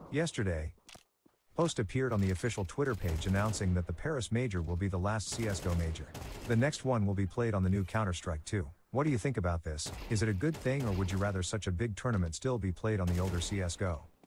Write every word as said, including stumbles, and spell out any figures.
Yesterday, post appeared on the official Twitter page announcing that the Paris Major will be the last C S G O Major. The next one will be played on the new Counter-Strike two. What do you think about this? Is it a good thing, or would you rather such a big tournament still be played on the older C S G O?